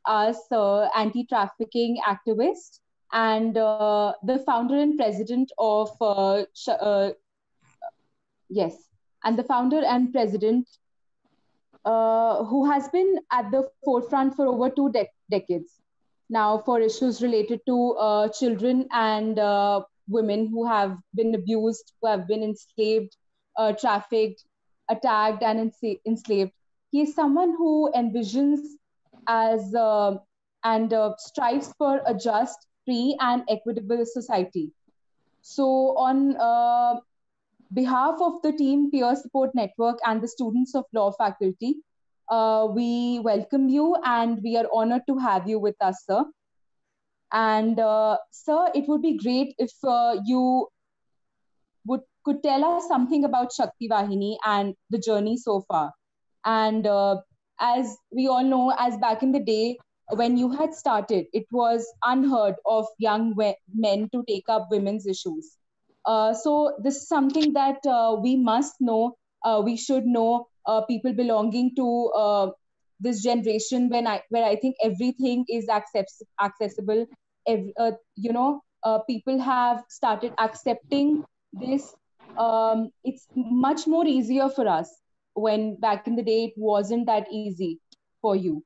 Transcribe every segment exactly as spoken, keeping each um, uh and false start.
us uh, anti-trafficking activist and uh, the founder and president of uh, uh, yes, and the founder and president uh, who has been at the forefront for over two de decades now for issues related to uh, children and uh, women who have been abused, who have been enslaved, uh, trafficked, attacked, and enslaved. He is someone who envisions as uh, and uh, strives for a just, free, and equitable society. So, on uh, behalf of the Team Peer Support Network and the students of Law Faculty, uh, we welcome you and we are honored to have you with us, sir. And uh, sir, it would be great if uh, you would could tell us something about Shakti Vahini and the journey so far. And uh, as we all know, as back in the day when you had started, it was unheard of young men to take up women's issues. Uh, so this is something that uh, we must know. Uh, we should know uh, people belonging to uh, this generation when I where I think everything is access accessible. Every, uh, you know, uh, people have started accepting this. Um, it's much more easier for us when back in the day it wasn't that easy for you.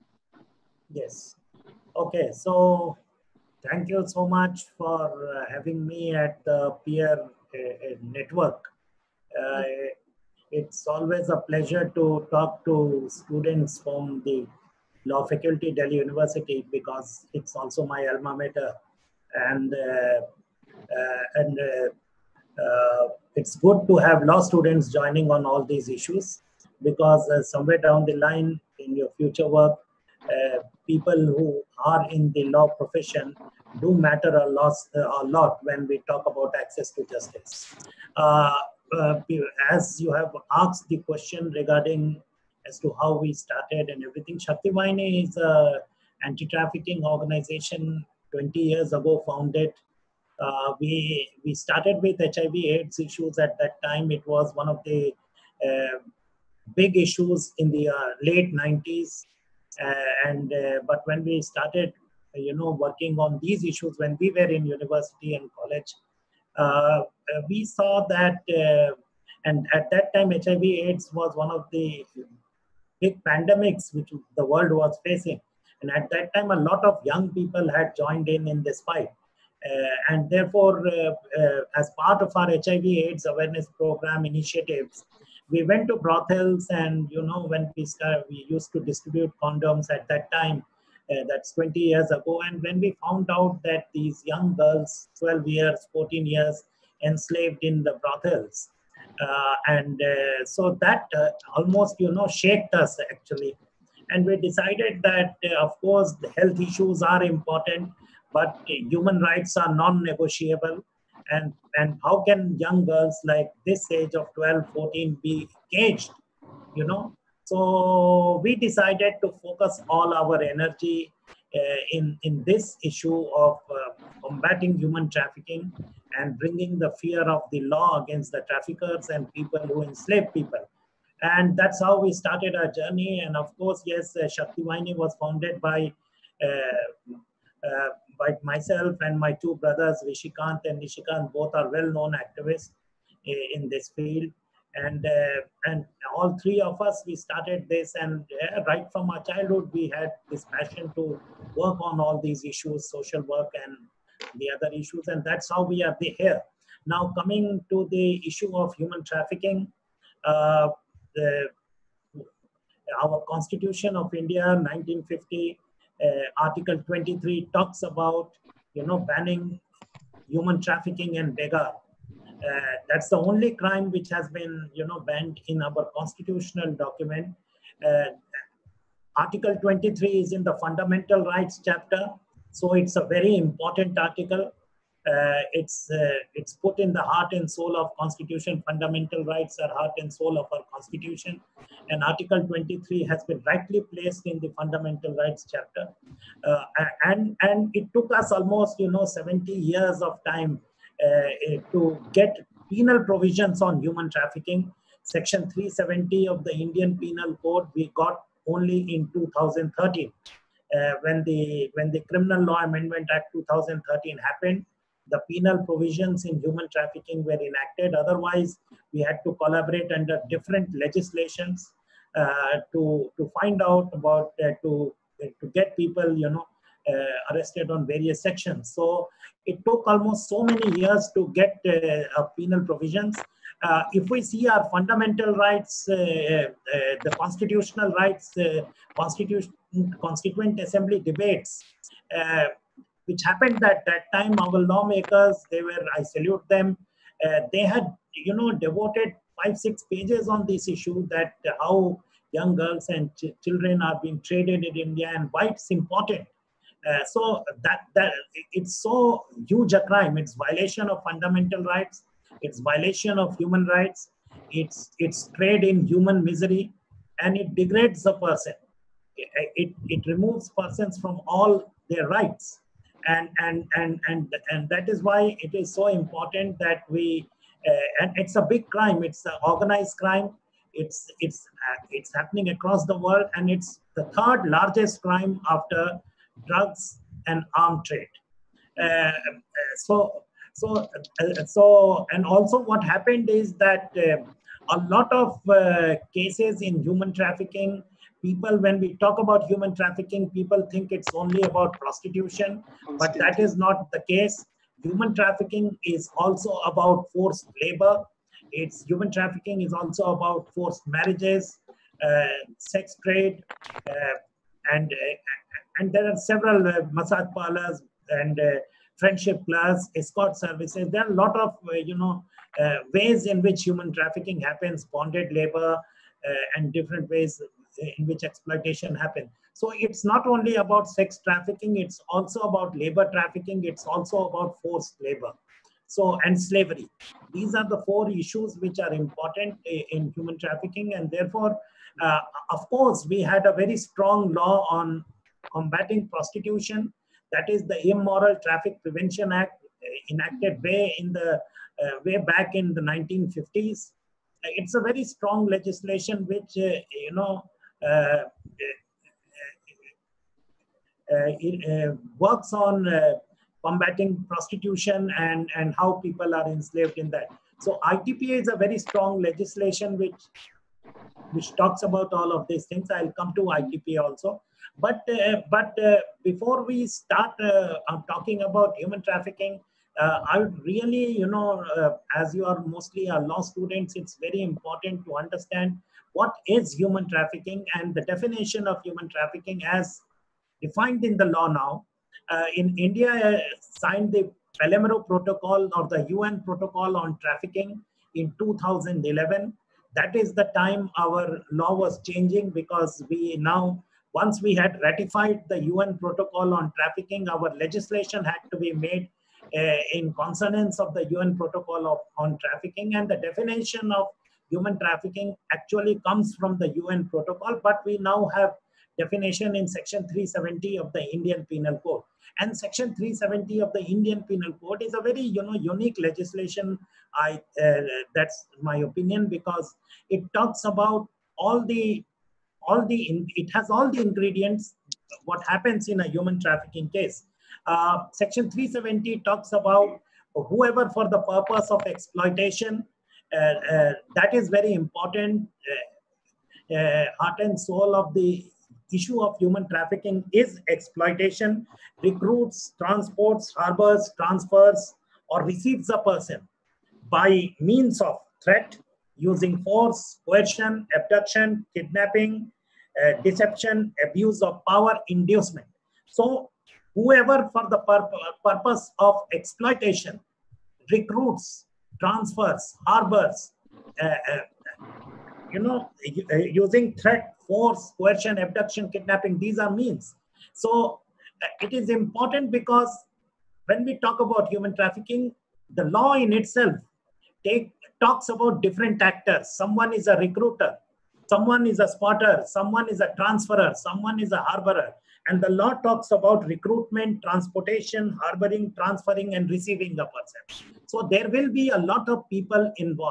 Yes. Okay. So thank you so much for uh, having me at the peer uh, network. Uh, it's always a pleasure to talk to students from the Law Faculty, Delhi University, because it's also my alma mater, and uh, uh, and uh, uh, it's good to have law students joining on all these issues, because uh, somewhere down the line in your future work, uh, people who are in the law profession do matter a lot, a lot when we talk about access to justice. Uh, uh, as you have asked the question regarding as to how we started and everything, Shakti Vahini is an anti-trafficking organization twenty years ago founded. Uh, we we started with H I V AIDS issues at that time. It was one of the uh, big issues in the uh, late nineties. Uh, and uh, but when we started, you know, working on these issues when we were in university and college, uh, we saw that, uh, and at that time, H I V AIDS was one of the big pandemics which the world was facing. And at that time, a lot of young people had joined in in this fight. Uh, and therefore, uh, uh, as part of our H I V AIDS awareness program initiatives, we went to brothels, and, you know, when we started, we used to distribute condoms at that time. Uh, that's twenty years ago. And when we found out that these young girls, twelve years, fourteen years, enslaved in the brothels, uh, and uh, so that uh, almost, you know, shaked us actually. And we decided that, uh, of course, the health issues are important, but uh, human rights are non-negotiable. And, and how can young girls like this age of twelve, fourteen be caged, you know? So we decided to focus all our energy uh, in, in this issue of uh, combating human trafficking and bringing the fear of the law against the traffickers and people who enslave people. And that's how we started our journey. And of course, yes, uh, Shakti Vahini was founded by uh, uh, by myself and my two brothers, Ravi Kant and Nishikant. Both are well-known activists in this field. And uh, and all three of us, we started this, and uh, right from our childhood, we had this passion to work on all these issues, social work and the other issues, and that's how we are here. Now, coming to the issue of human trafficking, uh, the, our Constitution of India, nineteen fifty, uh, Article twenty-three talks about, you know, banning human trafficking and beggar. Uh, that's the only crime which has been, you know, banned in our constitutional document. Uh, Article twenty-three is in the fundamental rights chapter, so it's a very important article. Uh, it's uh, it's put in the heart and soul of Constitution. Fundamental rights are heart and soul of our Constitution, and Article twenty-three has been rightly placed in the fundamental rights chapter. Uh, and and it took us almost, you know, seventy years of time Uh, to get penal provisions on human trafficking. Section three seventy of the Indian Penal Code we got only in two thousand thirteen. uh, when the when the Criminal Law Amendment Act two thousand thirteen happened, the penal provisions in human trafficking were enacted. Otherwise, we had to collaborate under different legislations uh, to to find out about uh, to to get people, you know, uh, arrested on various sections. So it took almost so many years to get uh, penal provisions. Uh, if we see our fundamental rights, uh, uh, the constitutional rights, uh, constitution, constituent assembly debates, uh, which happened at that time, our lawmakers, they were, I salute them, uh, they had, you know, devoted five, six pages on this issue, that how young girls and ch children are being traded in India and why it's important. Uh, so that that it's so huge a crime. It's violation of fundamental rights. It's violation of human rights. It's it's trade in human misery, and it degrades the person. It, it, it removes persons from all their rights, and and and and and that is why it is so important that we. Uh, and it's a big crime. It's an organized crime. It's it's uh, it's happening across the world, and it's the third largest crime after drugs and arm trade. Uh, so, so, uh, so, and also what happened is that uh, a lot of uh, cases in human trafficking, people, when we talk about human trafficking, people think it's only about prostitution, but that is not the case. Human trafficking is also about forced labor. It's human trafficking is also about forced marriages, uh, sex trade, uh, and uh, and there are several uh, massage parlors and uh, friendship clubs, escort services. There are a lot of uh, you know uh, ways in which human trafficking happens, bonded labor, uh, and different ways in which exploitation happens. So it's not only about sex trafficking; it's also about labor trafficking. It's also about forced labor. So, and slavery. These are the four issues which are important in human trafficking, and therefore, uh, of course, we had a very strong law on combating prostitution. That is the Immoral Traffic Prevention Act, uh, enacted way in the uh, way back in the nineteen fifties. Uh, it's a very strong legislation which uh, you know uh, uh, it uh, works on uh, combating prostitution and and how people are enslaved in that. So I T P A is a very strong legislation which which talks about all of these things. I'll come to I T P A also. But uh, but uh, before we start uh, talking about human trafficking, uh, I would really, you know, uh, as you are mostly our law students, it's very important to understand what is human trafficking and the definition of human trafficking as defined in the law now. Uh, in India, uh, signed the Palermo Protocol or the U N Protocol on Trafficking in two thousand eleven. That is the time our law was changing, because we now, once we had ratified the U N Protocol on Trafficking, our legislation had to be made uh, in consonance of the U N Protocol of, on Trafficking, and the definition of human trafficking actually comes from the U N Protocol, but we now have definition in section three seventy of the Indian Penal Code. And section three seventy of the Indian Penal Code is a very, you know, unique legislation. I uh, that's my opinion, because it talks about all the all the it has all the ingredients what happens in a human trafficking case. Uh, section three seventy talks about whoever for the purpose of exploitation. Uh, uh, that is very important. Uh, uh, heart and soul of the issue of human trafficking is exploitation, recruits, transports, harbors, transfers, or receives a person by means of threat, using force, coercion, abduction, kidnapping, uh, deception, abuse of power, inducement. So whoever for the purpose, purpose of exploitation recruits, transfers, harbors, uh, uh, you know, using threat, force, coercion, abduction, kidnapping, these are means. So uh, it is important, because when we talk about human trafficking, the law in itself take, talks about different actors. Someone is a recruiter, someone is a spotter, someone is a transferer, someone is a harborer. And the law talks about recruitment, transportation, harboring, transferring, and receiving a person. So there will be a lot of people involved.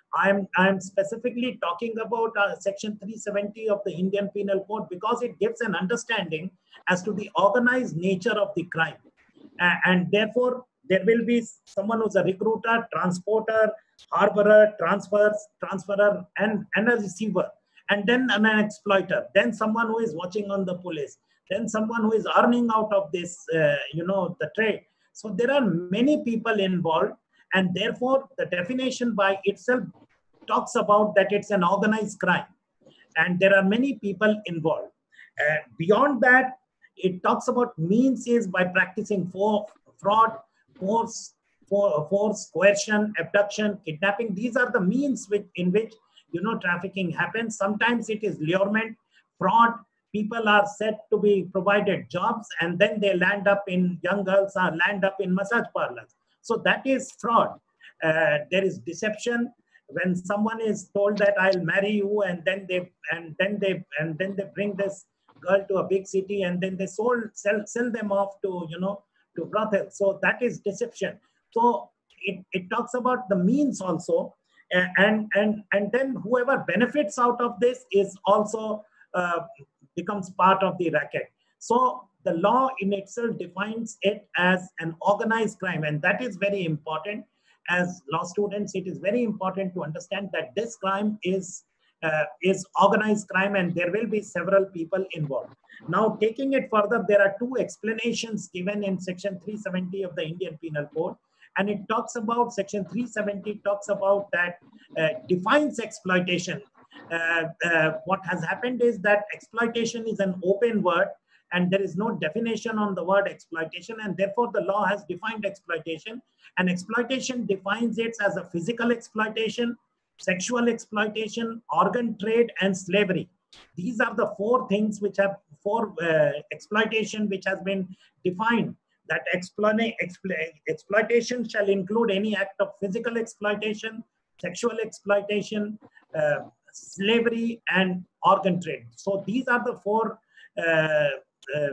I'm, I'm specifically talking about uh, Section three seventy of the Indian Penal Code because it gives an understanding as to the organized nature of the crime. Uh, and therefore, there will be someone who's a recruiter, transporter, harborer, transfers, transferer, and, and a receiver. And then an exploiter, then someone who is watching on the police, then someone who is earning out of this, uh, you know, the trade. So there are many people involved, and therefore the definition by itself talks about that it's an organized crime, and there are many people involved. Uh, beyond that, it talks about means is by practicing for fraud, force, for, force, coercion, abduction, kidnapping. These are the means which, in which, you know, trafficking happens. Sometimes it is lurement, fraud. People are said to be provided jobs, and then they land up in, young girls are land up in massage parlors. So that is fraud. Uh, there is deception. When someone is told that I'll marry you, and then they and then they and then they bring this girl to a big city, and then they sold sell sell them off to, you know, to brothels. So that is deception. So it, it talks about the means also, and and and then whoever benefits out of this is also uh, becomes part of the racket. So the law in itself defines it as an organized crime, and that is very important. As law students, it is very important to understand that this crime is uh, is organized crime, and there will be several people involved. Now, taking it further, there are two explanations given in Section three seventy of the Indian Penal Code, and it talks about, Section three seventy talks about that uh, defines exploitation. Uh, uh, what has happened is that exploitation is an open word, and there is no definition on the word exploitation, and therefore the law has defined exploitation, and exploitation defines it as a physical exploitation, sexual exploitation, organ trade, and slavery. These are the four things which have, four uh, exploitation which has been defined, that exploit, exploitation shall include any act of physical exploitation, sexual exploitation, uh, slavery, and organ trade. So these are the four uh, uh,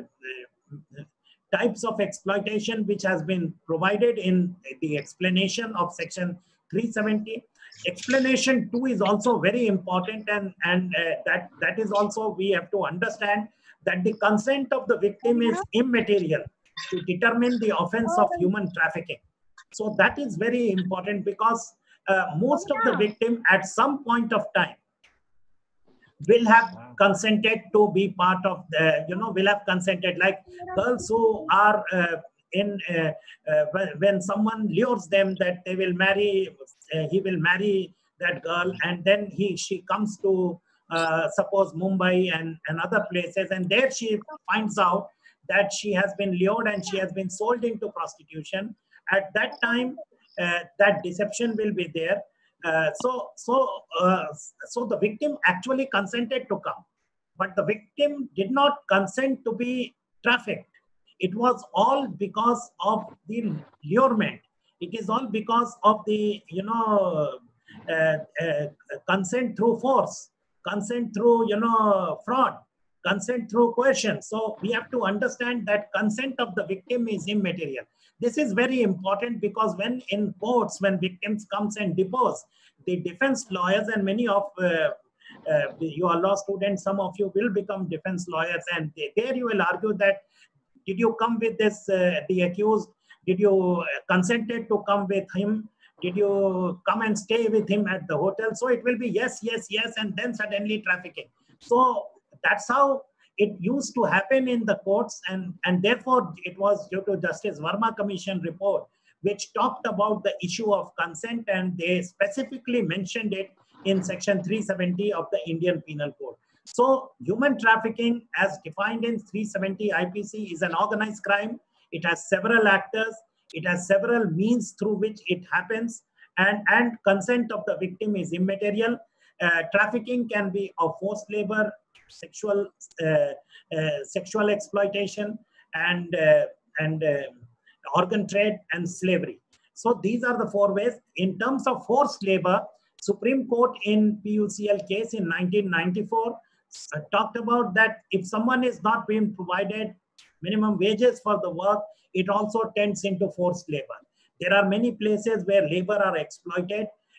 types of exploitation which has been provided in the explanation of Section three seventy. Explanation two is also very important, and, and uh, that, that is also, we have to understand that the consent of the victim is immaterial to determine the offense of human trafficking. So that is very important, because uh, most of the victim at some point of time will have consented to be part of the, you know, will have consented, like girls who are uh, in, uh, uh, when someone lures them that they will marry, uh, he will marry that girl, and then he, she comes to, uh, suppose Mumbai and, and other places, and there she finds out that she has been lured and she has been sold into prostitution. At that time, uh, that deception will be there. Uh, so, so, uh, so the victim actually consented to come, but the victim did not consent to be trafficked. It was all because of the lurement. It is all because of the, you know, uh, uh, consent through force, consent through, you know, fraud, consent through coercion. So we have to understand that consent of the victim is immaterial. This is very important, because when in courts, when victims comes and depose, the defense lawyers, and many of uh, uh, you are law students, some of you will become defense lawyers, and they, there you will argue that, did you come with this, uh, the accused, did you consented to come with him? Did you come and stay with him at the hotel? So it will be yes, yes, yes, and then suddenly trafficking. So that's how it used to happen in the courts, and, and therefore it was due to Justice Verma Commission report, which talked about the issue of consent, and they specifically mentioned it in Section three seventy of the Indian Penal Code. So human trafficking, as defined in three seventy I P C, is an organized crime. It has several actors. It has several means through which it happens, and, and consent of the victim is immaterial. Uh, trafficking can be of forced labor, sexual uh, uh, sexual exploitation, and uh, and uh, organ trade, and slavery. So these are the four ways. In terms of forced labor, Supreme Court in P U C L case in nineteen ninety-four uh, talked about that if someone is not being provided minimum wages for the work, it also tends into forced labor. There are many places where labor are exploited,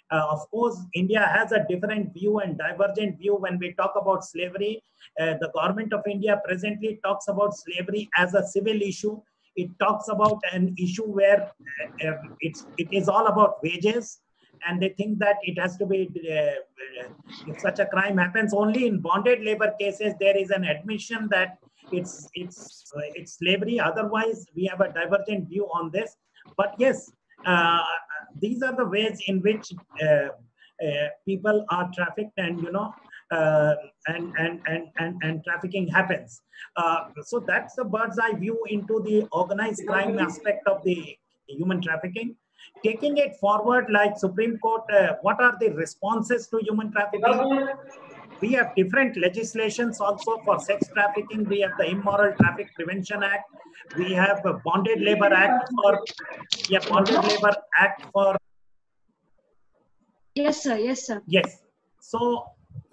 Uh, of course, India has a different view and divergent view when we talk about slavery. Uh, the government of India presently talks about slavery as a civil issue. It talks about an issue where uh, uh, it's, it is all about wages, and they think that it has to be, uh, if such a crime happens only in bonded labor cases, there is an admission that it's, it's, uh, it's slavery. Otherwise, we have a divergent view on this. But yes, uh, these are the ways in which uh, uh, people are trafficked, and you know, uh, and, and and and and trafficking happens. Uh, so that's the bird's eye view into the organized crime aspect of the human trafficking. Taking it forward, like Supreme Court, uh, what are the responses to human trafficking? We have different legislations also for sex trafficking. We have the Immoral Traffic Prevention Act. We have a Bonded Labor Act for, yeah, Bonded Labor Act for. Yes, sir. Yes, sir. Yes. So,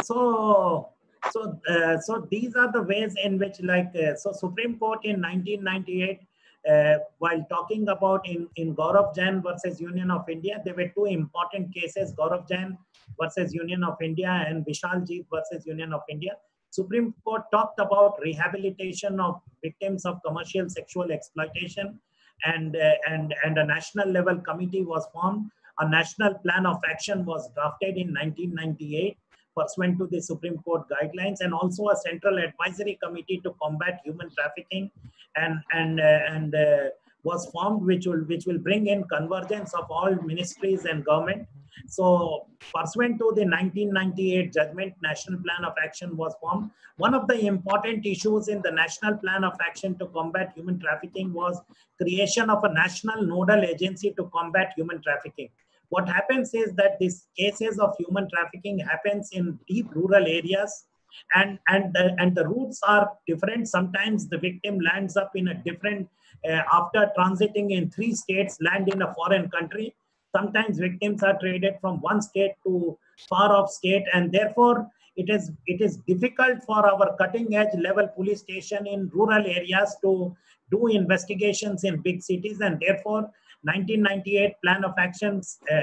so, so, uh, so these are the ways in which, like, uh, so Supreme Court in nineteen ninety-eight, uh, while talking about in, in Gaurav Jain versus Union of India, there were two important cases, Gaurav Jain versus Union of India and Vishal Jeet versus Union of India. Supreme Court talked about rehabilitation of victims of commercial sexual exploitation, and, uh, and, and a national level committee was formed. A national plan of action was drafted in nineteen ninety-eight pursuant to the Supreme Court guidelines, and also a central advisory committee to combat human trafficking and, and, uh, and uh, was formed, which will, which will bring in convergence of all ministries and government. So pursuant to the nineteen ninety-eight judgment, National Plan of Action was formed. One of the important issues in the National Plan of Action to combat human trafficking was creation of a national nodal agency to combat human trafficking. What happens is that these cases of human trafficking happens in deep rural areas, and and the, and the routes are different. Sometimes the victim lands up in a different, uh, after transiting in three states, land in a foreign country. Sometimes victims are traded from one state to far off state, and therefore it is it is difficult for our cutting edge level police station in rural areas to do investigations in big cities, and therefore nineteen ninety-eight Plan of Actions uh,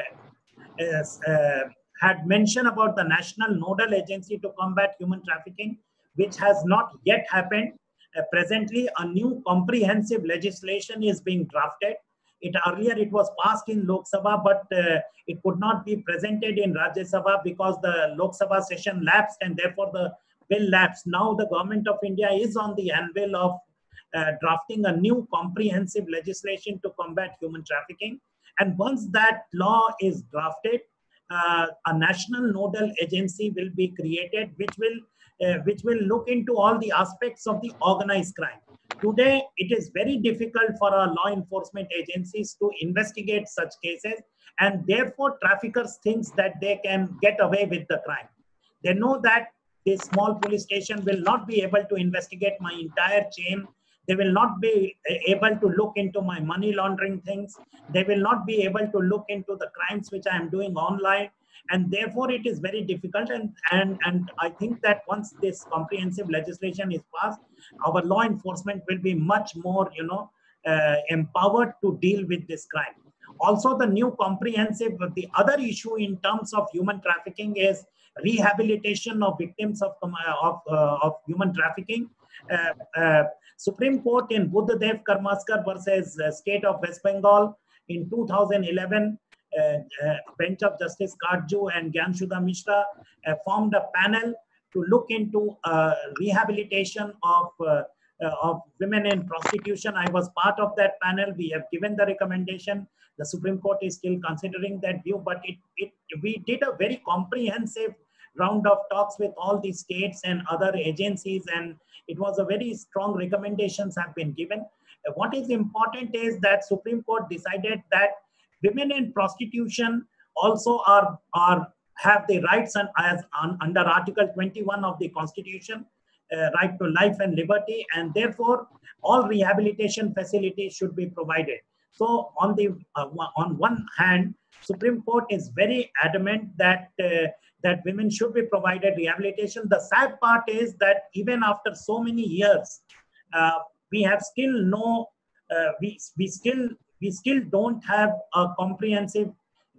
is, uh, had mentioned about the National Nodal Agency to combat human trafficking, which has not yet happened. Uh, presently, a new comprehensive legislation is being drafted. It earlier it was passed in Lok Sabha, but uh, it could not be presented in Rajya Sabha because the Lok Sabha session lapsed, and therefore the bill lapsed. Now the government of India is on the anvil of uh, drafting a new comprehensive legislation to combat human trafficking. And once that law is drafted, uh, a national nodal agency will be created, which will uh, which will look into all the aspects of the organized crime. Today, it is very difficult for our law enforcement agencies to investigate such cases, and therefore traffickers think that they can get away with the crime. They know that this small police station will not be able to investigate my entire chain. They will not be able to look into my money laundering things. They will not be able to look into the crimes which I am doing online. And therefore, it is very difficult. And, and, and I think that once this comprehensive legislation is passed, our law enforcement will be much more, you know, uh, empowered to deal with this crime. Also, the new comprehensive, the other issue in terms of human trafficking is rehabilitation of victims of, of, uh, of human trafficking. Uh, uh, Supreme Court in Buddhadev Karmaskar versus uh, State of West Bengal in two thousand eleven, uh, uh, bench of Justice Karju and Gyanshuda Mishra uh, formed a panel to look into uh, rehabilitation of, uh, uh, of women in prostitution. I was part of that panel. We have given the recommendation. The Supreme Court is still considering that view, but it, it we did a very comprehensive round of talks with all the states and other agencies, and it was a very strong recommendations have been given. What is important is that Supreme Court decided that women in prostitution also are, are have the rights and as on, under Article twenty-one of the Constitution, uh, right to life and liberty, and therefore all rehabilitation facilities should be provided. So on the uh, on one hand, Supreme Court is very adamant that uh, that women should be provided rehabilitation. The sad part is that even after so many years, uh, we have still no, uh, we, we still we still don't have a comprehensive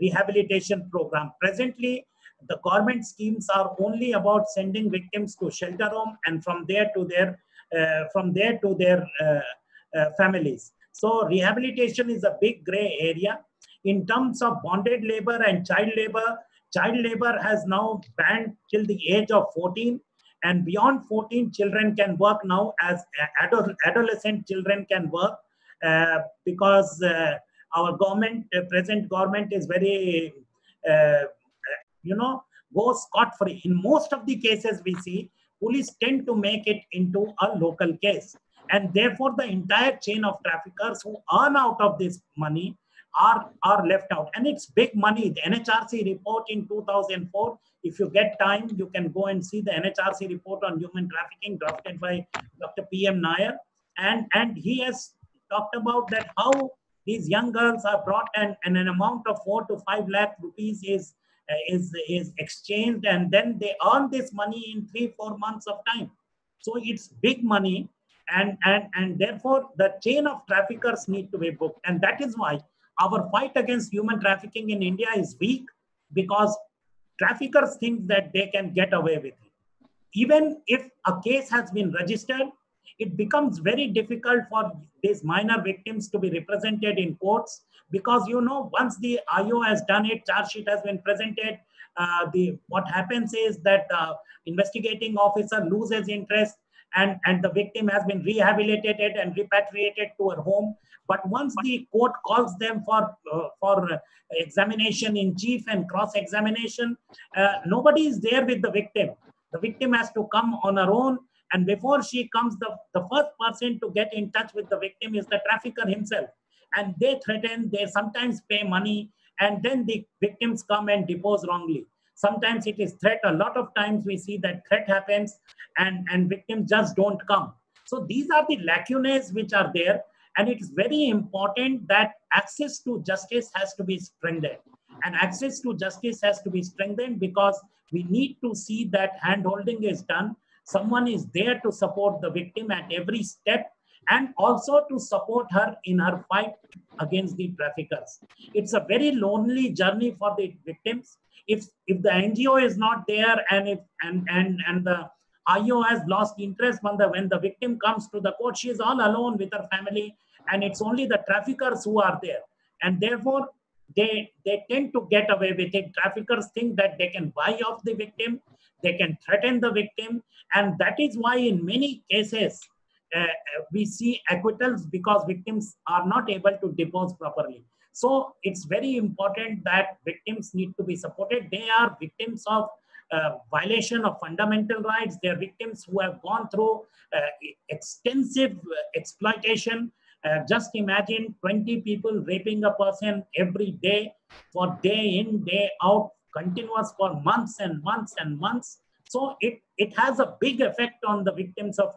rehabilitation program. Presently, the government schemes are only about sending victims to shelter home and from there to their uh, from there to their uh, uh, families. So rehabilitation is a big gray area. In terms of bonded labor and child labor, child labor has now banned till the age of fourteen, and beyond fourteen, children can work now as adult, adolescent children can work uh, because uh, our government, uh, present government is very, uh, you know, goes scot-free. In most of the cases we see, police tend to make it into a local case. And therefore, the entire chain of traffickers who earn out of this money are, are left out. And it's big money. The N H R C report in two thousand four, if you get time, you can go and see the N H R C report on human trafficking drafted by Doctor P M Nair. And, and he has talked about that how these young girls are brought and, and an amount of four to five lakh rupees is, uh, is, is exchanged, and then they earn this money in three, four months of time. So it's big money. And, and, and therefore, the chain of traffickers need to be booked. And that is why our fight against human trafficking in India is weak, because traffickers think that they can get away with it. Even if a case has been registered, it becomes very difficult for these minor victims to be represented in courts, because, you know, once the I O has done it, charge sheet has been presented, uh, the what happens is that the investigating officer loses interest, and, and the victim has been rehabilitated and repatriated to her home. But once the court calls them for, uh, for examination in chief and cross-examination, uh, nobody is there with the victim. The victim has to come on her own. And before she comes, the, the first person to get in touch with the victim is the trafficker himself. And they threaten, they sometimes pay money, and then the victims come and depose wrongly. Sometimes it is threat. A lot of times we see that threat happens and, and victims just don't come. So these are the lacunae which are there. And it is very important that access to justice has to be strengthened. And access to justice has to be strengthened because we need to see that hand-holding is done. Someone is there to support the victim at every step, and also to support her in her fight against the traffickers. It's a very lonely journey for the victims. If, if the N G O is not there, and if and, and, and the I O has lost interest, when the, when the victim comes to the court, she is all alone with her family, and it's only the traffickers who are there. And therefore, they, they tend to get away with it. Traffickers think that they can buy off the victim, they can threaten the victim, and that is why in many cases, uh, we see acquittals because victims are not able to depose properly. So it's very important that victims need to be supported. They are victims of uh, violation of fundamental rights. They are victims who have gone through uh, extensive exploitation. Uh, just imagine twenty people raping a person every day, for day in, day out, continuous for months and months and months. So it, it has a big effect on the victims of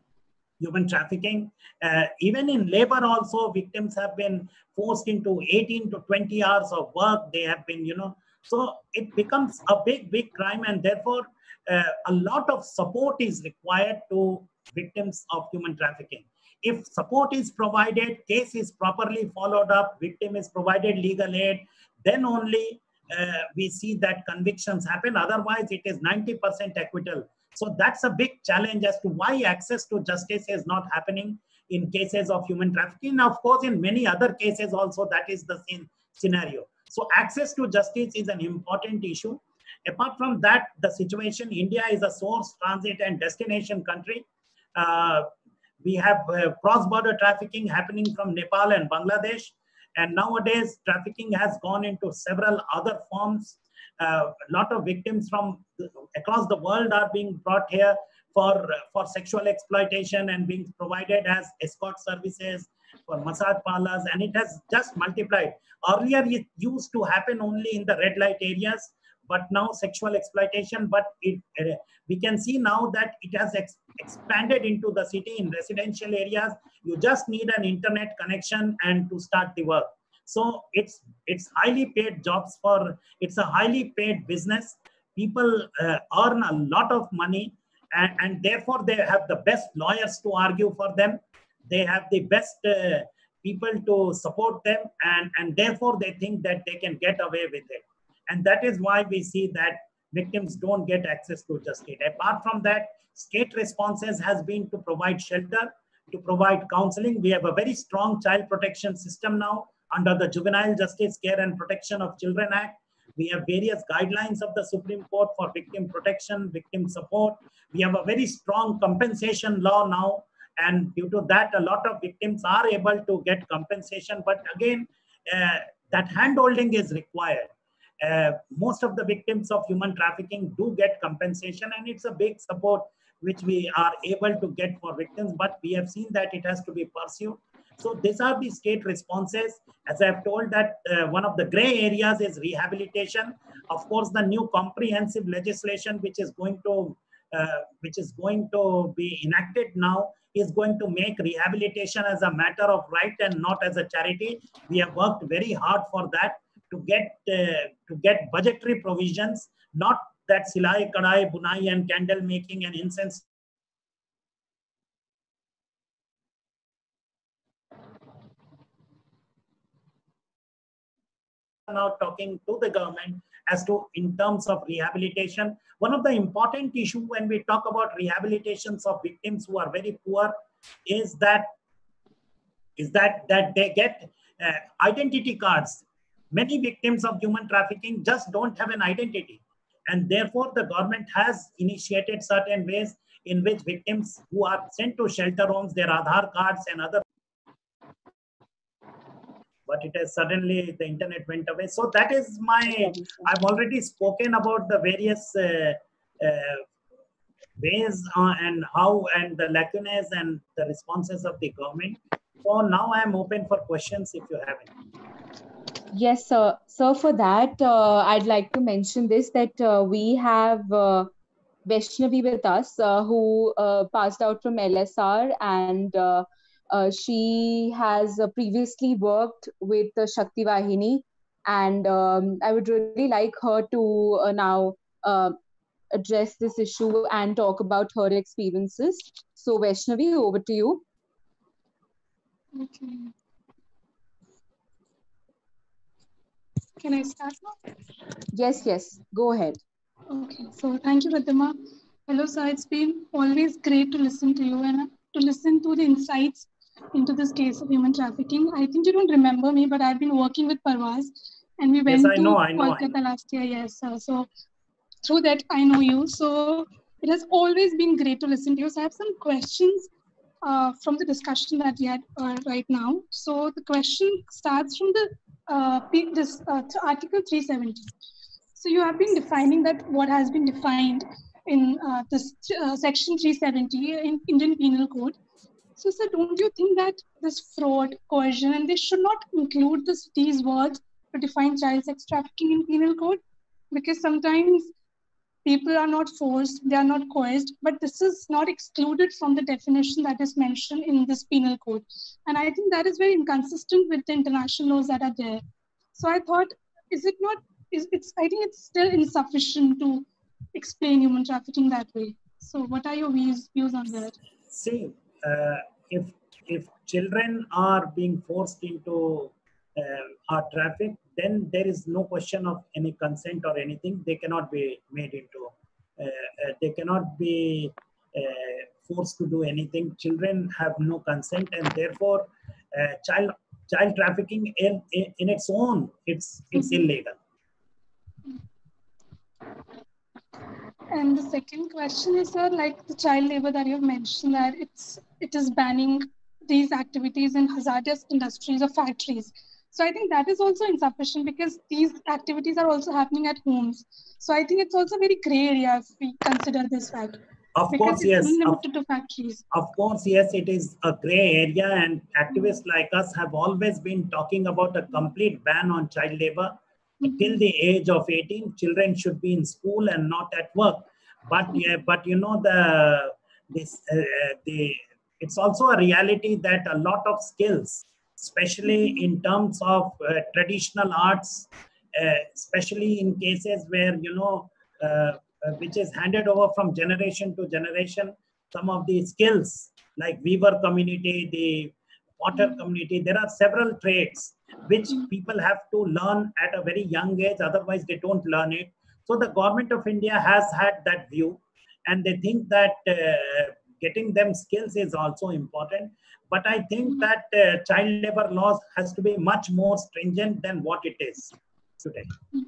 human trafficking. Uh, even in labor also, victims have been forced into eighteen to twenty hours of work. They have been, you know, so it becomes a big, big crime. And therefore, uh, a lot of support is required to victims of human trafficking. If support is provided, case is properly followed up, victim is provided legal aid, then only uh, we see that convictions happen. Otherwise, it is ninety percent acquittal. So that's a big challenge as to why access to justice is not happening in cases of human trafficking. Of course, in many other cases also, that is the same scenario. So access to justice is an important issue. Apart from that, the situation, India is a source, transit, and destination country. Uh, we have uh, cross-border trafficking happening from Nepal and Bangladesh. And nowadays, trafficking has gone into several other forms. Uh, a lot of victims from the, across the world are being brought here for, uh, for sexual exploitation and being provided as escort services for massage parlors, and it has just multiplied. Earlier, it used to happen only in the red light areas, but now sexual exploitation, but it, uh, we can see now that it has ex expanded into the city in residential areas. You just need an internet connection and to start the work. So it's it's highly paid jobs for, it's a highly paid business. People uh, earn a lot of money, and, and therefore they have the best lawyers to argue for them. They have the best uh, people to support them, and, and therefore they think that they can get away with it. And that is why we see that victims don't get access to justice. Apart from that, state responses has been to provide shelter, to provide counseling. We have a very strong child protection system now under the Juvenile Justice Care and Protection of Children Act. We have various guidelines of the Supreme Court for victim protection, victim support. We have a very strong compensation law now. And due to that, a lot of victims are able to get compensation. But again, uh, that handholding is required. Uh, most of the victims of human trafficking do get compensation, and it's a big support which we are able to get for victims, but we have seen that it has to be pursued. So these are the state responses. As I've told that uh, one of the gray areas is rehabilitation. Of course, the new comprehensive legislation which is going to uh, which is going to be enacted now is going to make rehabilitation as a matter of right and not as a charity. We have worked very hard for that to get uh, to get budgetary provisions, not that silai, kadai, bunai, and candle making and incense. Now talking to the government as to in terms of rehabilitation. One of the important issue when we talk about rehabilitations of victims who are very poor is that is that that they get uh, identity cards. Many victims of human trafficking just don't have an identity, and therefore the government has initiated certain ways in which victims who are sent to shelter homes, their Aadhaar cards and other, but it has suddenly, the internet went away. So that is my, I've already spoken about the various uh, uh, ways uh, and how and the lacunas and the responses of the government. So now I am open for questions if you have any. Yes, sir. So for that, uh, I'd like to mention this, that uh, we have uh, Vaishnavi with us, uh, who uh, passed out from L S R, and uh, uh, she has uh, previously worked with uh, Shakti Vahini, and um, I would really like her to uh, now uh, address this issue and talk about her experiences. So Vaishnavi, over to you. Okay. Can I start now? Yes, yes, go ahead. Okay, so thank you, Pratima. Hello, sir. It's been always great to listen to you and to listen to the insights into this case of human trafficking. I think you don't remember me, but I've been working with Parvaz, and we went yes, I to know, I know, Kolkata I know. last year. Yes, sir. So through that, I know you. So it has always been great to listen to you. So I have some questions uh, from the discussion that we had uh, right now. So the question starts from the uh, this uh, Article three seventy. So you have been defining that what has been defined in uh, this uh, Section three seventy in Indian Penal Code. So, sir, don't you think that this fraud, coercion, and they should not include this, these words to define child sex trafficking in Penal Code? Because sometimes people are not forced, they are not coerced, but this is not excluded from the definition that is mentioned in this Penal Code. And I think that is very inconsistent with the international laws that are there. So I thought, is it not, is it's, I think it's still insufficient to explain human trafficking that way. So what are your views, views on that? See, uh, if if children are being forced into uh, our traffic, then there is no question of any consent or anything. They cannot be made into. Uh, uh, they cannot be uh, forced to do anything. Children have no consent, and therefore, uh, child child trafficking in, in, in its own, it's it's mm-hmm. illegal. And the second question is, sir, like the child labor that you've mentioned, that it's it is banning these activities in hazardous industries or factories. So I think that is also insufficient because these activities are also happening at homes. So I think it's also a very gray area if we consider this fact. Of because course, it's yes. limited of, to factories. Of course, yes, it is a gray area, and activists like us have always been talking about a complete ban on child labor. Mm-hmm. Till the age of eighteen, children should be in school and not at work. But yeah, but you know the this uh, the it's also a reality that a lot of skills, especially in terms of uh, traditional arts, uh, especially in cases where you know uh, uh, which is handed over from generation to generation, some of the skills like weaver community, the potter community. There are several trades which people have to learn at a very young age, otherwise they don't learn it. So the government of India has had that view, and they think that uh, getting them skills is also important. But I think that uh, child labor laws has to be much more stringent than what it is today.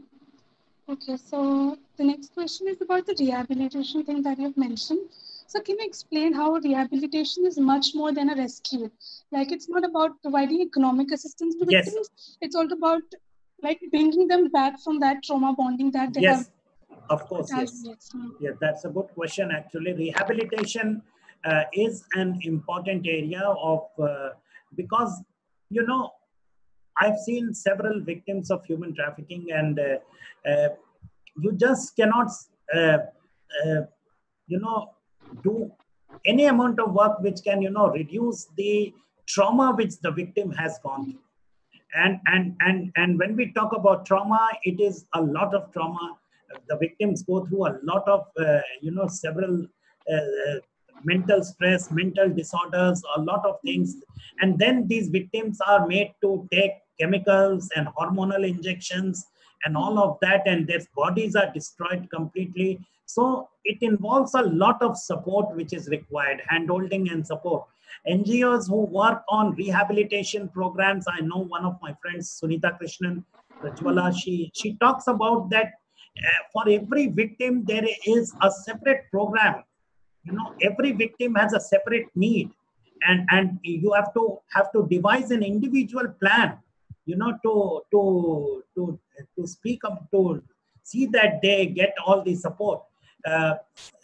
Okay, so the next question is about the rehabilitation thing that you've mentioned. So can you explain how rehabilitation is much more than a rescue? Like, it's not about providing economic assistance to Yes. victims. It's all about like bringing them back from that trauma bonding that they yes. have. Of course, yes. Yeah, that's a good question. Actually, rehabilitation uh, is an important area of, uh, because, you know, I've seen several victims of human trafficking, and uh, uh, you just cannot, uh, uh, you know, do any amount of work which can, you know, reduce the trauma which the victim has gone through. And, and, and, and when we talk about trauma, it is a lot of trauma. The victims go through a lot of, uh, you know, several uh, mental stress, mental disorders, a lot of things. And then these victims are made to take chemicals and hormonal injections and all of that, and their bodies are destroyed completely. So it involves a lot of support which is required, hand-holding and support. N G Os who work on rehabilitation programs, I know one of my friends, Sunita Krishnan Rajwala, she, she talks about that uh, for every victim, there is a separate program. You know, every victim has a separate need, and, and you have to have to devise an individual plan, you know, to, to, to, to speak up, to see that they get all the support. Uh,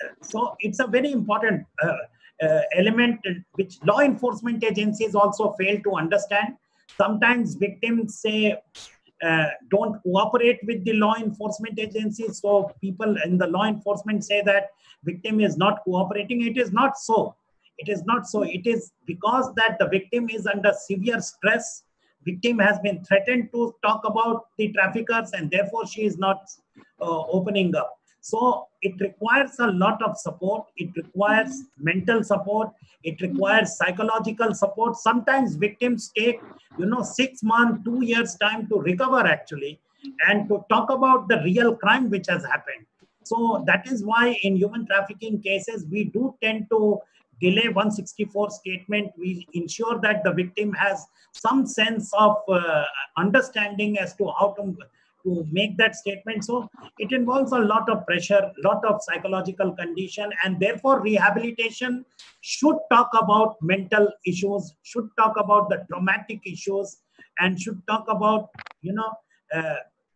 so it's a very important uh, uh, element which law enforcement agencies also fail to understand. Sometimes victims say, uh, don't cooperate with the law enforcement agencies. So people in the law enforcement say that victim is not cooperating. It is not so. It is not so. It is because that the victim is under severe stress. Victim has been threatened to talk about the traffickers, and therefore she is not uh, opening up. So it requires a lot of support. It requires mental support. It requires psychological support. Sometimes victims take, you know, six months, two years time to recover actually, and to talk about the real crime which has happened. So that is why in human trafficking cases, we do tend to delay one sixty-four statement. We ensure that the victim has some sense of uh, understanding as to how to to make that statement. So it involves a lot of pressure, lot of psychological condition, and therefore rehabilitation should talk about mental issues, should talk about the traumatic issues, and should talk about, you know, uh,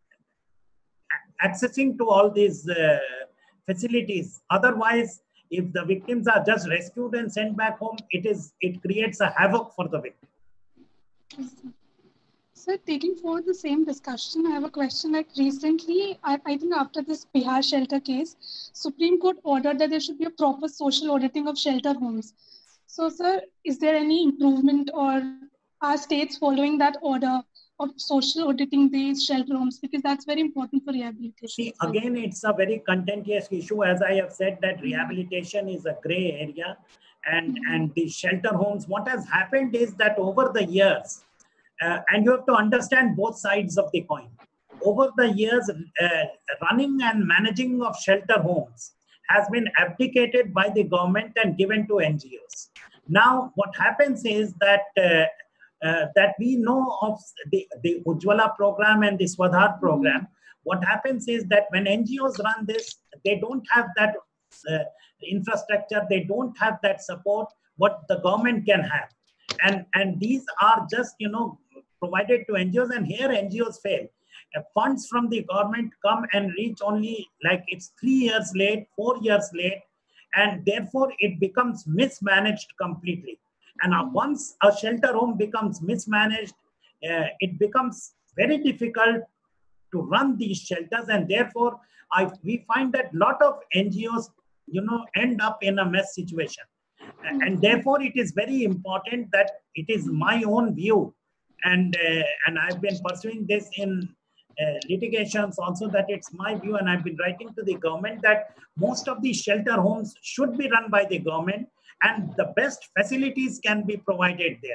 accessing to all these uh, facilities. Otherwise, if the victims are just rescued and sent back home, it is it creates a havoc for the victim. So taking forward the same discussion, I have a question. Like recently, I, I think after this Bihar shelter case, Supreme Court ordered that there should be a proper social auditing of shelter homes. So, sir, is there any improvement, or are states following that order of social auditing these shelter homes? Because that's very important for rehabilitation. See, again, it's a very contentious issue. As I have said, that rehabilitation is a gray area, and, mm-hmm. and the shelter homes, what has happened is that over the years, Uh, and you have to understand both sides of the coin. Over the years, uh, running and managing of shelter homes has been abdicated by the government and given to N G Os. Now, what happens is that uh, uh, that we know of the, the Ujjwala program and the Swadhar program. What happens is that when N G Os run this, they don't have that uh, infrastructure, they don't have that support what the government can have. And, and these are just, you know, provided to N G Os, and here N G Os fail. Uh, funds from the government come and reach only like it's three years late, four years late, and therefore it becomes mismanaged completely. And uh, once a shelter home becomes mismanaged, uh, it becomes very difficult to run these shelters, and therefore I, we find that a lot of N G Os, you know, end up in a mess situation. And therefore it is very important that it is my own view, and uh, and I've been pursuing this in uh, litigations also, that it's my view, and I've been writing to the government that most of these shelter homes should be run by the government, and the best facilities can be provided there.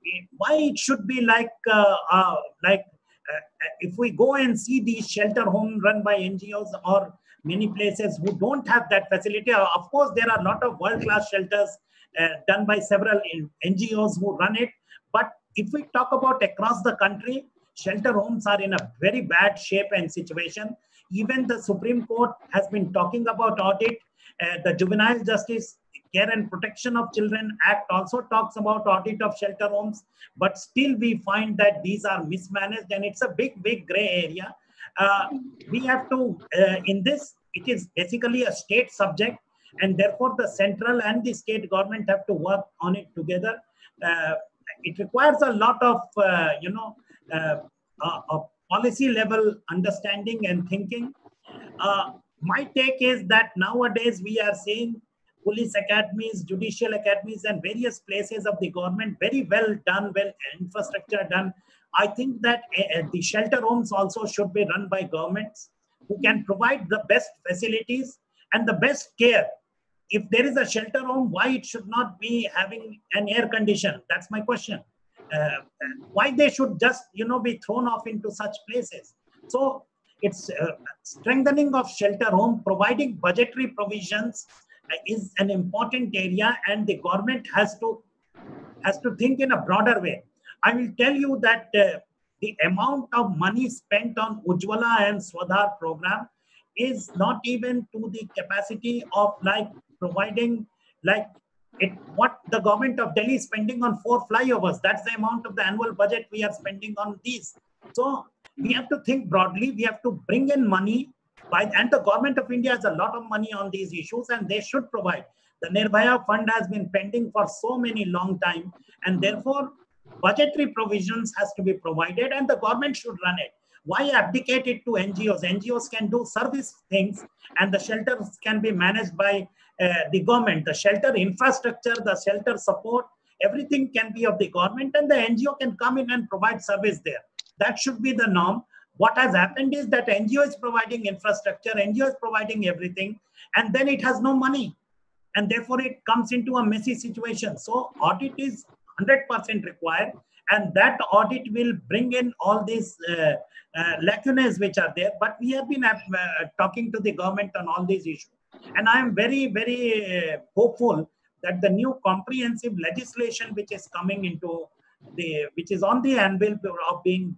why it should be like, uh, uh, like uh, if we go and see these shelter homes run by N G Os or many places who don't have that facility. Of course, there are a lot of world-class shelters uh, done by several N G Os who run it. But if we talk about across the country, shelter homes are in a very bad shape and situation. Even the Supreme Court has been talking about audit. Uh, the Juvenile Justice Care and Protection of Children Act also talks about audit of shelter homes, but still we find that these are mismanaged, and it's a big, big gray area. Uh, we have to, uh, in this, it is basically a state subject, and therefore the central and the state government have to work on it together. Uh, it requires a lot of, uh, you know, uh, uh, a policy level understanding and thinking. Uh, my take is that nowadays we are seeing police academies, judicial academies, and various places of the government very well done, well infrastructure done. I think that uh, the shelter homes also should be run by governments who can provide the best facilities and the best care. If there is a shelter home, why it should not be having an air condition? That's my question. Uh, why they should just, you know, be thrown off into such places? So it's uh, strengthening of shelter home, providing budgetary provisions uh, is an important area, and the government has to has to think in a broader way. I will tell you that uh, the amount of money spent on Ujjwala and Swadhar program is not even to the capacity of like providing like it what the government of Delhi is spending on four flyovers. That's the amount of the annual budget we are spending on these. So we have to think broadly. We have to bring in money by, and the government of India has a lot of money on these issues, and they should provide. The Nirbhaya fund has been pending for so many long time, and therefore budgetary provisions has to be provided, and the government should run it. Why abdicate it to N G Os? N G Os can do service things, and the shelters can be managed by uh, the government. The shelter infrastructure, the shelter support, everything can be of the government, and the N G O can come in and provide service there. That should be the norm. What has happened is that N G O is providing infrastructure, N G O is providing everything, and then it has no money. And therefore it comes into a messy situation. So audit is one hundred percent required, and that audit will bring in all these uh, uh, lacunas which are there. But we have been uh, talking to the government on all these issues. And I am very, very uh, hopeful that the new comprehensive legislation which is coming into the, which is on the anvil of being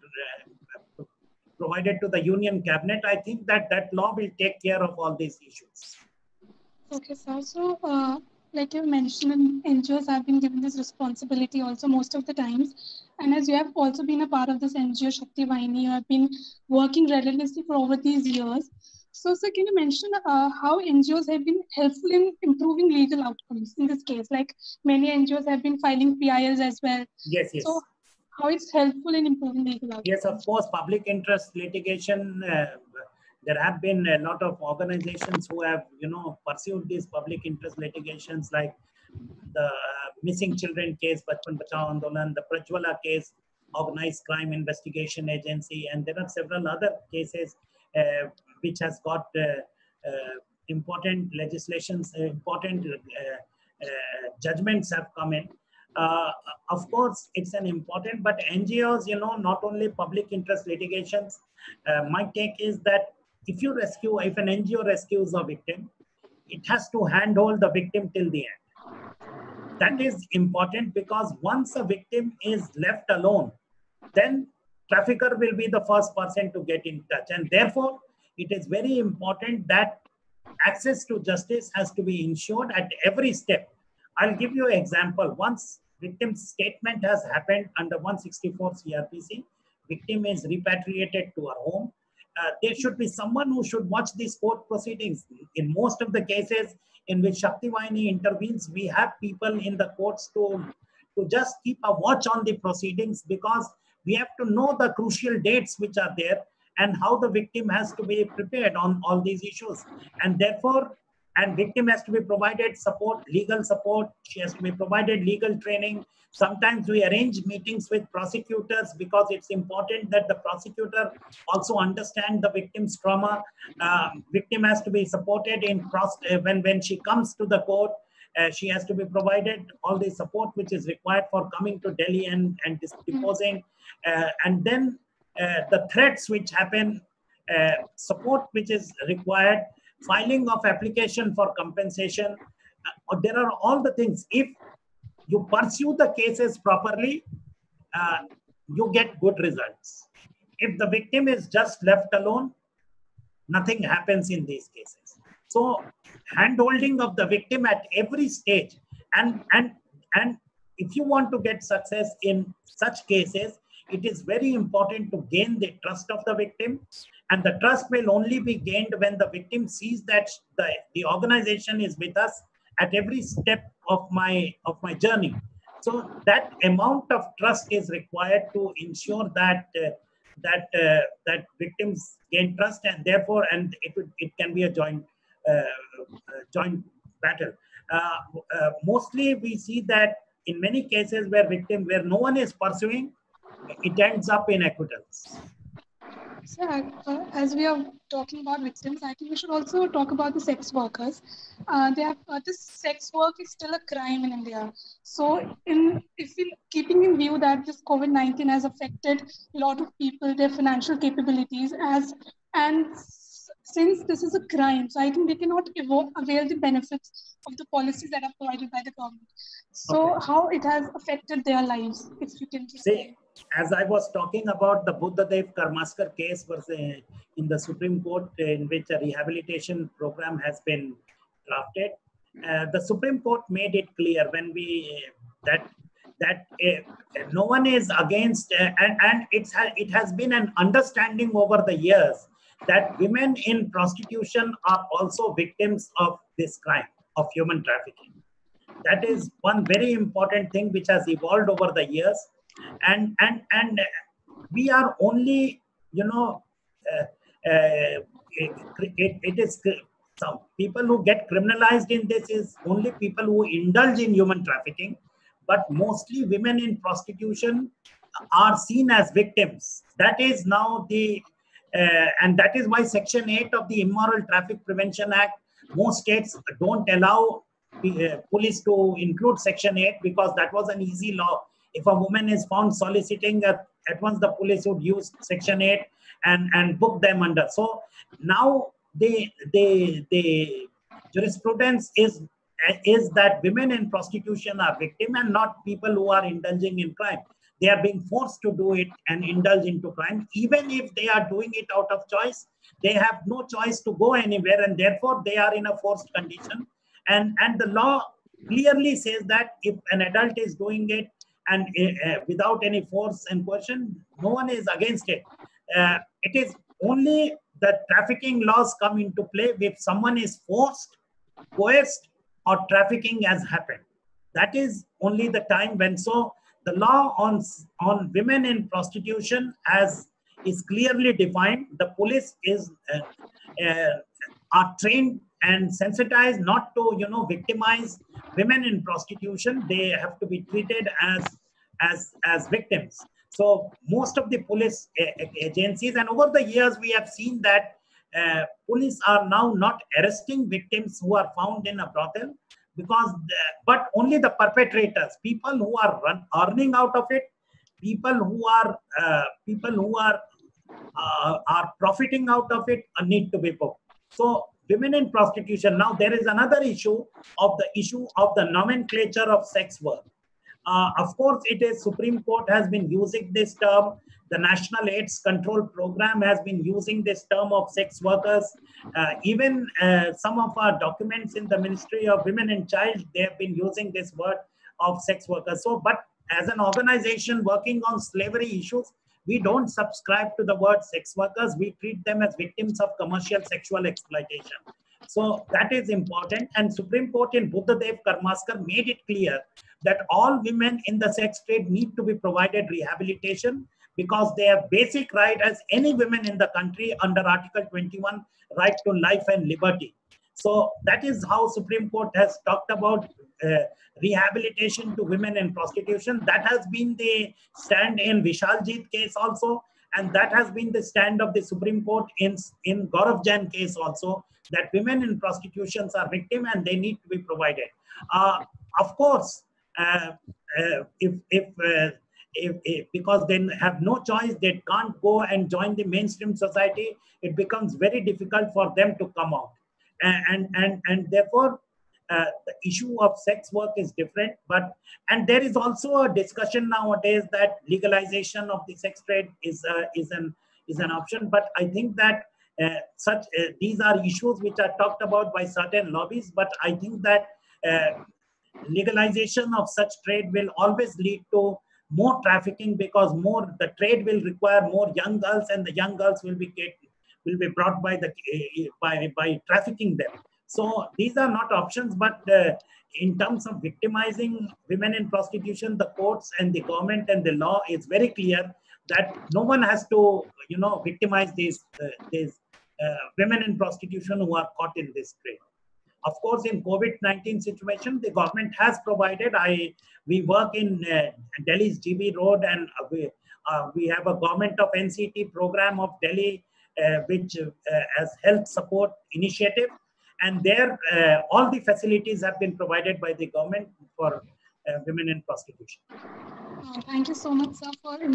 uh, provided to the Union Cabinet, I think that that law will take care of all these issues. Okay, sir. So, uh, like you mentioned, N G Os have been given this responsibility also most of the times. And as you have also been a part of this N G O, Shakti Vahini, you have been working relentlessly for over these years. So, sir, can you mention uh, how N G Os have been helpful in improving legal outcomes in this case? Like many N G Os have been filing P I Ls as well. Yes, yes. So, how it's helpful in improving legal outcomes? Yes, of course, public interest litigation. Uh, there have been a lot of organizations who have, you know, pursued these public interest litigations, like the uh, missing children case, Bachpan Bachao Andolan, the Prajwala case, Organized Crime Investigation Agency, and there are several other cases uh, which has got uh, uh, important legislations, uh, important uh, uh, judgments have come in. Uh, of course, it's an important, but N G Os, you know, not only public interest litigations. Uh, my take is that if you rescue, if an N G O rescues a victim, it has to handhold the victim till the end. That is important, because once a victim is left alone, then trafficker will be the first person to get in touch. And therefore, it is very important that access to justice has to be ensured at every step. I'll give you an example. Once victim's statement has happened under one sixty-four C R P C, victim is repatriated to her home. Uh, there should be someone who should watch these court proceedings. In most of the cases in which Shakti Vahini intervenes, we have people in the courts to, to just keep a watch on the proceedings, because we have to know the crucial dates which are there and how the victim has to be prepared on all these issues. And therefore, and victim has to be provided support, legal support. She has to be provided legal training. Sometimes we arrange meetings with prosecutors, because it's important that the prosecutor also understand the victim's trauma. Uh, victim has to be supported in cross uh, when, when she comes to the court. Uh, she has to be provided all the support which is required for coming to Delhi and, and deposing. Uh, and then uh, the threats which happen, uh, support which is required, filing of application for compensation. Uh, there are all the things. If you pursue the cases properly, uh, you get good results. If the victim is just left alone, nothing happens in these cases. So handholding of the victim at every stage, and and and if you want to get success in such cases, it is very important to gain the trust of the victim, and the trust will only be gained when the victim sees that the, the organization is with us at every step of my of my journey. So that amount of trust is required to ensure that uh, that uh, that victims gain trust, and therefore, and it would, it can be a joint uh, uh, joint battle. Uh, uh, mostly, we see that in many cases where victim where no one is pursuing, it ends up in acquittals. So, uh, as we are talking about victims, I think we should also talk about the sex workers. Uh, they have, uh, this sex work is still a crime in India. So, in if we keeping in view that this COVID nineteen has affected a lot of people, their financial capabilities, as and since this is a crime, so I think they cannot evo- avail the benefits of the policies that are provided by the government. So, okay. How it has affected their lives, if you can just say. As I was talking about the Buddhadev Karmaskar case was in the Supreme Court, in which a rehabilitation program has been drafted. Uh, the Supreme Court made it clear when we that that uh, no one is against, uh, and, and it's it has been an understanding over the years that women in prostitution are also victims of this crime of human trafficking. That is one very important thing which has evolved over the years. And and and we are only, you know, uh, uh, it, it, it is some people who get criminalized in this is only people who indulge in human trafficking, but mostly women in prostitution are seen as victims. That is now the uh, and that is why Section eight of the Immoral Traffic Prevention Act, most states don't allow uh, police to include Section eight, because that was an easy law. If a woman is found soliciting, at, at once the police would use Section eight and, and book them under. So now the, the, the jurisprudence is, is that women in prostitution are victim and not people who are indulging in crime. They are being forced to do it and indulge into crime. Even if they are doing it out of choice, they have no choice to go anywhere, and therefore they are in a forced condition. And, and the law clearly says that if an adult is doing it, and uh, without any force and coercion, no one is against it. Uh, it is only the trafficking laws come into play if someone is forced, coerced, or trafficking has happened. That is only the time when. So the law on on women in prostitution as is clearly defined. The police is uh, uh, are trained and sensitized not to, you know, victimize women in prostitution. They have to be treated as as as victims. So most of the police agencies, and over the years we have seen that uh, police are now not arresting victims who are found in a brothel, because the, but only the perpetrators, people who are run, earning out of it, people who are uh, people who are uh, are profiting out of it, uh, need to be booked. So women in prostitution. Now there is another issue of the issue of the nomenclature of sex work. Uh, of course, it is Supreme Court has been using this term. The National AIDS Control Program has been using this term of sex workers. Uh, even uh, some of our documents in the Ministry of Women and Child, they have been using this word of sex workers. So, but as an organization working on slavery issues, we don't subscribe to the word sex workers. We treat them as victims of commercial sexual exploitation. So that is important. And Supreme Court in Buddhadev Karmaskar made it clear that all women in the sex trade need to be provided rehabilitation, because they have basic right as any women in the country under Article twenty-one, right to life and liberty. So that is how Supreme Court has talked about uh, rehabilitation to women in prostitution. That has been the stand in Vishaljit case also. And that has been the stand of the Supreme Court in, in Gaurav Jain case also, that women in prostitutions are victims and they need to be provided. Uh, of course, uh, uh, if, if, uh, if, if, because they have no choice, they can't go and join the mainstream society, it becomes very difficult for them to come out. And, and, and, and therefore, uh, the issue of sex work is different. But and there is also a discussion nowadays that legalization of the sex trade is uh, is an is an option. But I think that uh, such uh, these are issues which are talked about by certain lobbies. But I think that uh, legalization of such trade will always lead to more trafficking, because more the trade will require more young girls, and the young girls will be will be brought by the by by trafficking them. So these are not options. But uh, in terms of victimizing women in prostitution, the courts and the government and the law is very clear that no one has to, you know, victimize these uh, these uh, women in prostitution who are caught in this trade. Of course, in COVID nineteen situation, the government has provided. I we work in uh, Delhi's G B Road, and uh, we uh, we have a government of N C T program of Delhi, uh, which uh, has health support initiative. And there, uh, all the facilities have been provided by the government for uh, women in prostitution. Uh, thank you so much, sir, for